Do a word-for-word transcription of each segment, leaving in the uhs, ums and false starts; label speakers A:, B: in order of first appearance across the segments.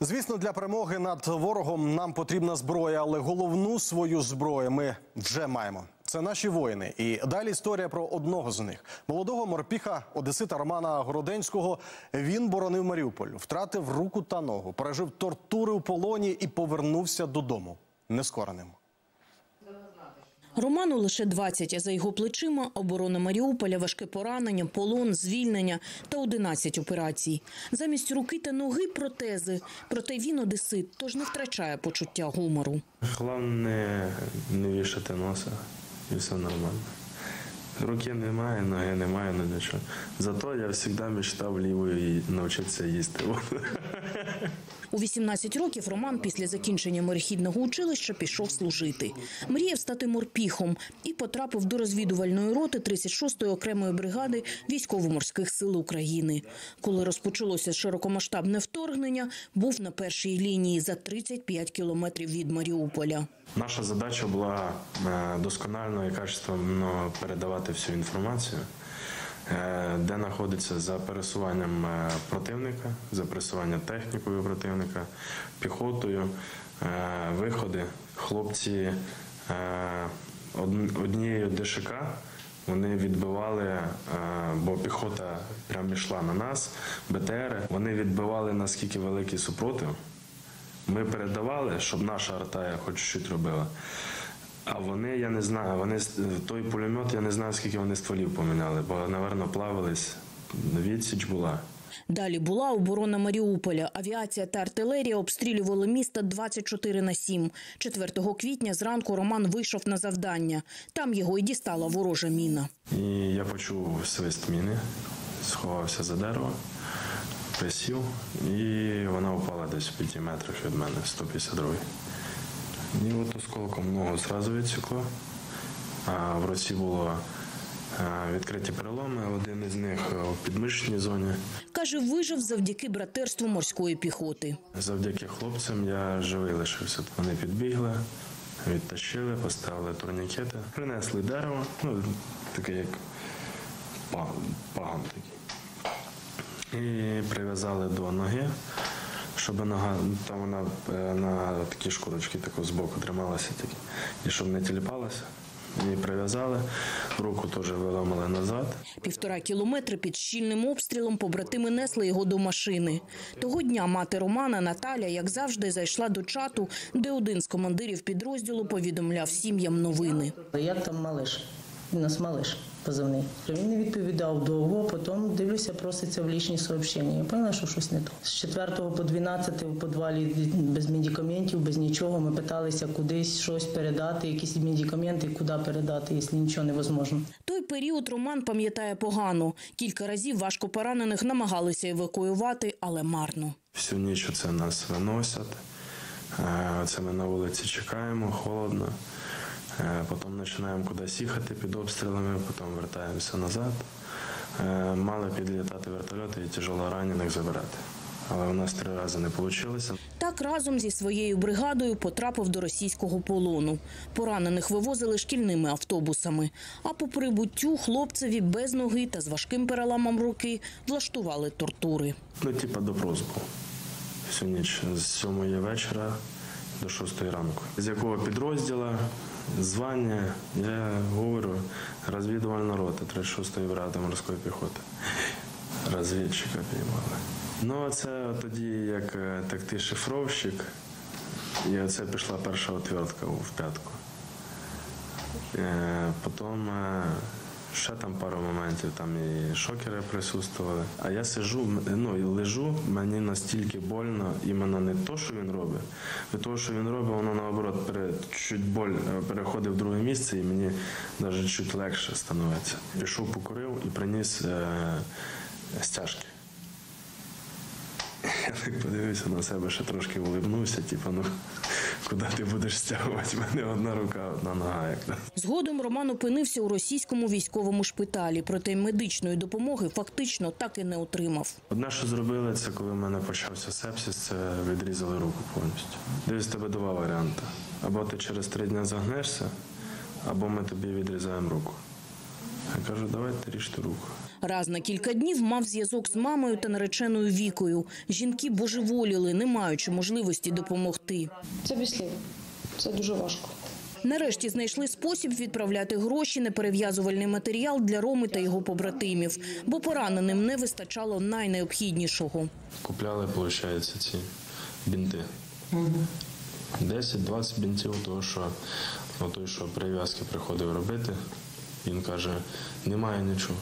A: Звісно, для перемоги над ворогом нам потрібна зброя, але головну свою зброю ми вже маємо. Це наші воїни. І далі історія про одного з них. Молодого морпіха, одесита Романа Городенського. Він боронив Маріуполь, втратив руку та ногу, пережив тортури у полоні і повернувся додому нескореним.
B: Роману лише двадцять, а за його плечима оборона Маріуполя, важке поранення, полон, звільнення та одинадцять операцій. Замість руки та ноги – протези. Проте він одесит, тож не втрачає почуття гумору.
C: Головне не вішати носа і все нормально. Руки немає, ноги немає, ні нічого. Зато я завжди мечтав лівою навчитися їсти.
B: У вісімнадцять років Роман після закінчення морехідного училища пішов служити. Мріяв стати морпіхом і потрапив до розвідувальної роти тридцять шостої окремої бригади Військово-морських сил України. Коли розпочалося широкомасштабне вторгнення, був на першій лінії за тридцять п'ять кілометрів від Маріуполя.
C: Наша задача була досконально і качественно передавати всю інформацію, де знаходиться за пересуванням противника, за пересуванням технікою противника, піхотою, виходи. Хлопці однією ДШК вони відбивали, бо піхота прямо йшла на нас, БТРи, вони відбивали наскільки великий супротив. Ми передавали, щоб наша арта хоч щось робила. А вони, я не знаю, вони той пулемет, я не знаю, скільки вони стволів поміняли, бо, напевно, плавились, відсіч була.
B: Далі була оборона Маріуполя. Авіація та артилерія обстрілювали місто двадцять чотири на сім. четвертого квітня зранку Роман вийшов на завдання. Там його і дістала ворожа міна.
C: І я почув свист міни, сховався за дерево, присів, і вона впала десь в п'яти метрах від мене, сто п'ятдесят другий. І от осколком ногу одразу відсікло, а в руці було відкриті переломи, один із них у підмишечній зоні.
B: Каже, вижив завдяки братерству морської піхоти.
C: Завдяки хлопцям я живий лишився. Вони підбігли, відтащили, поставили турнікети, принесли дерево, ну таке як пагон такий, і прив'язали до ноги. Щоб нога, там вона на такі шкурочки таку збоку трималася, такі, і щоб не тіліпалася. Її прив'язали, руку теж виламали назад.
B: Півтора кілометри під щільним обстрілом побратими несли його до машини. Того дня мати Романа, Наталя, як завжди, зайшла до чату, де один з командирів підрозділу повідомляв сім'ям новини.
D: Як там малиш? У нас малиш позивний. Він не відповідав довго, потім, дивлюся, проситься в лічні сообщення. Я поняла, що щось не то. З четвертого по дванадцяте в підвалі без медикаментів, без нічого. Ми питалися кудись щось передати, якісь медикаменти, куди передати, якщо нічого невозможно.
B: Той період Роман пам'ятає погано. Кілька разів важко поранених намагалися евакуювати, але марно.
C: Всю ніч це нас виносять. Це ми на вулиці чекаємо, холодно. Потім починаємо кудись їхати під обстрілами, потім вертаємося назад. Мали підлітати вертольоти і тяжелоранених забирати. Але у нас три рази не вийшло.
B: Так разом зі своєю бригадою потрапив до російського полону. Поранених вивозили шкільними автобусами. А по прибуттю хлопцеві без ноги та з важким переламом руки влаштували тортури.
C: Ну, типа допрос був. Всю ніч з сьомої вечора до шостої ранку. З якого підрозділу, звання, я говорю, розвідувальна рота тридцять шостої бригади морської піхоти. Розвідчика піймали. Ну, це тоді як так ти шифровщик, і оце пішла перша отвертка в п'ятку. Потім ще там пару моментів, там і шокери присутствували. А я сиджу, ну, і лежу, мені настільки больно, іменно не то, що він робить. Від того, що він робить, воно наоборот, пере, чуть боль переходить в друге місце, і мені навіть чуть легше становиться. Пішов, покурив і приніс е, стяжки. Я так подивився на себе, ще трошки улибнувся, типу, ну, куди ти будеш стягувати? У мене одна рука, одна нога. Як.
B: Згодом Роман опинився у російському військовому шпиталі, проте медичної допомоги фактично так і не отримав.
C: Одне, що зробили, це коли в мене почався сепсис, це відрізали руку повністю. Дивись, тебе два варіанти. Або ти через три дні загнешся, або ми тобі відрізаємо руку. Я кажу, давайте ріжте руку.
B: Раз на кілька днів мав зв'язок з мамою та нареченою Вікою. Жінки божеволіли, не маючи можливості допомогти.
E: Це без слів. Це дуже важко.
B: Нарешті знайшли спосіб відправляти гроші на перев'язувальний матеріал для Роми та його побратимів, бо пораненим не вистачало найнеобхіднішого.
C: Купляли, виходить, ці бінти. десять-двадцять бінтів, того, що ну, той, що перев'язки приходив робити, він каже, немає нічого.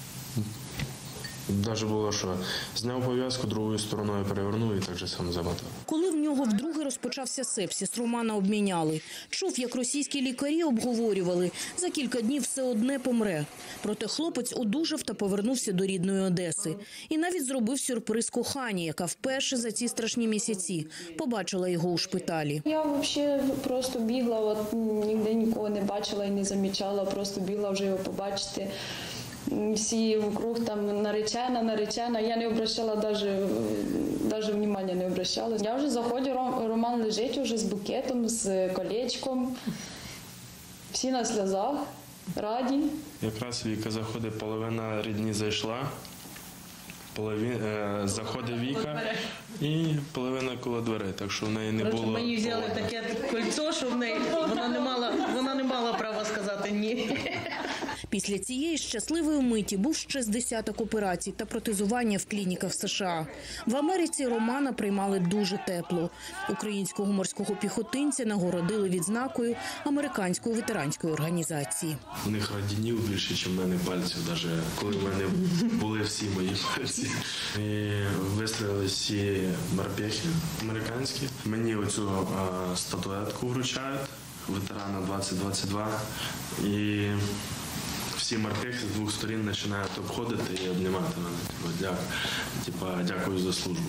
C: Навіть було, що зняв пов'язку, другою стороною перевернув і так же сам замотав.
B: Коли в нього вдруге розпочався сепсис, Романа обміняли. Чув, як російські лікарі обговорювали, за кілька днів все одне помре. Проте хлопець одужав та повернувся до рідної Одеси. І навіть зробив сюрприз коханій, яка вперше за ці страшні місяці побачила його у шпиталі.
E: Я взагалі просто бігла, от ніде нікого не бачила і не замічала, просто бігла вже його побачити. Всі вокруг там наречена, наречена. Я не обращала, навіть, навіть внимання не обращала. Я вже заходжу, Роман лежить вже з букетом, з колечком. Всі на сльозах, раді.
C: Якраз Віка заходить, половина рідні зайшла, половина, е, заходить Віка і половина коло дверей, так що в неї не було.
D: Ми їй взяли таке кольцо, що в неї вона не мала, вона не мала права сказати ні.
B: Після цієї щасливої миті був ще з десяток операцій та протезування в клініках США. В Америці Романа приймали дуже тепло. Українського морського піхотинця нагородили відзнакою американської ветеранської організації.
C: У них радінів більше, ніж в мене пальців, навіть коли в мене були всі мої пальці. І вистрілили всі морпехи американські. Мені оцю а, статуетку вручають, ветерана двадцять двадцять два. І всі морпехи з двох сторін починають обходити і обнімати мене. Типа, дякую, типа, дякую за службу.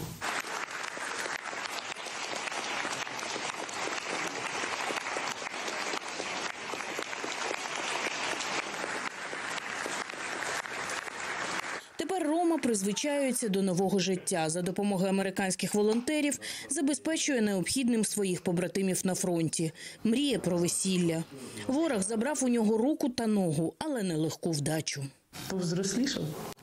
B: Тепер Рома призвичаюється до нового життя. За допомогою американських волонтерів забезпечує необхідним своїх побратимів на фронті. Мріє про весілля. Ворог забрав у нього руку та ногу, але не легку вдачу.
D: Повзрослішав?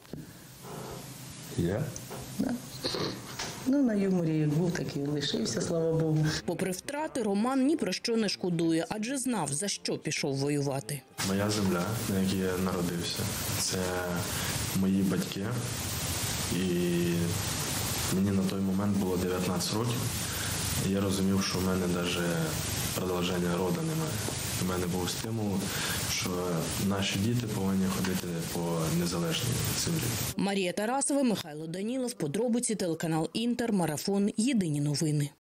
C: Я?
D: Да. Ну, на юморі як був, так і лишився, слава Богу.
B: Попри втрати, Роман ні про що не шкодує, адже знав, за що пішов воювати.
C: Моя земля, на якій я народився, це мої батьки. І мені на той момент було дев'ятнадцять років. І я розумів, що в мене навіть продовження роду немає. У мене був стимул, що наші діти повинні ходити по незалежній землі.
B: Марія Тарасова, Михайло Данілов, подробиці, телеканал Інтер, Марафон, Єдині новини.